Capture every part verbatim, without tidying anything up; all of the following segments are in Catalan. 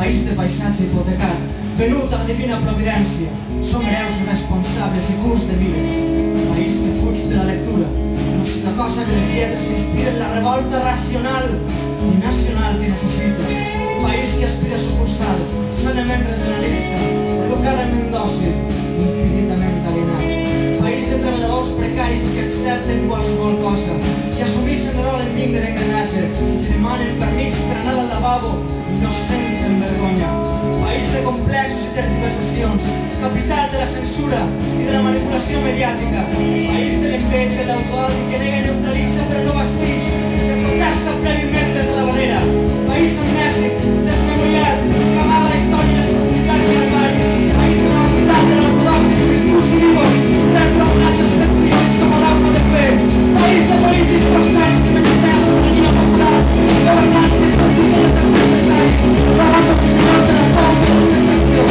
país de paisatge hipotecat, venut a la divina providència. Som hereus responsables i curts de vides. País que fuig de la lectura, no és la cosa que les lletres inspiren la revolta racional i nacional que necessita. País que aspira a sucursal, sanament regionalista, educadament dòcil, infinitament alienat. País de treballadors precaris que accepten qualsevol cosa, que assumeixen el rol indigne d'engranatge, que demanen permís per anar al lavabo i no senten vergonya. País de complexos i tergiversacions, capital de la censura i de la manipulació mediàtica. País de l'enveja i l'autoodi que nega i neutralitza però no vesteix, que protesta prèviament des de la vanera. País amnèsic, desmemoriat, que amaga la història dels comunicats i armari. País de la unitat de l'ortodoxi i discurs vivos, tres raonats especulacions com a l'alma de fe. País de polítics constants que menysteen la sobirania popular, governants que s'obliden de tercer empresari, pagant els senyors de la font de l'ostentació.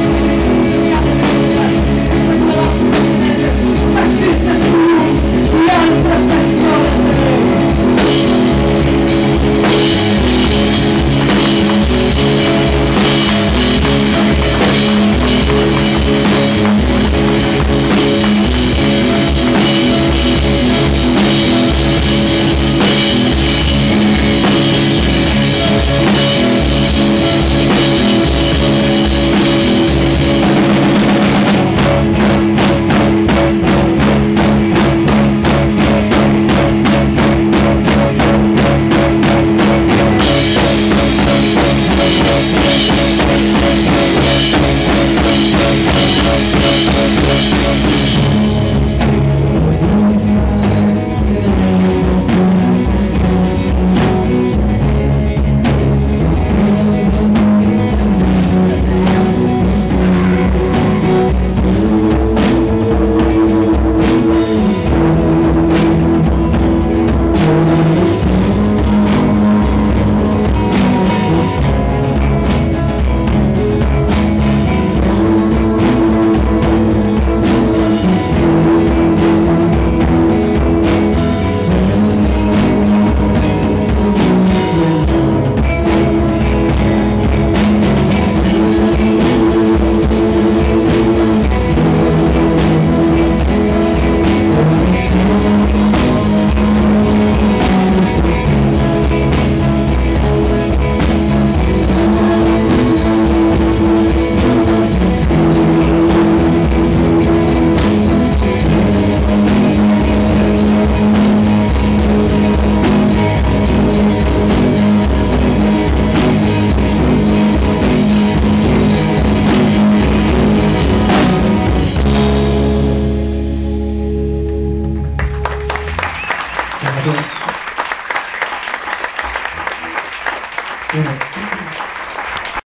Taxistes comuns i altres bestioles de Déu. Bueno.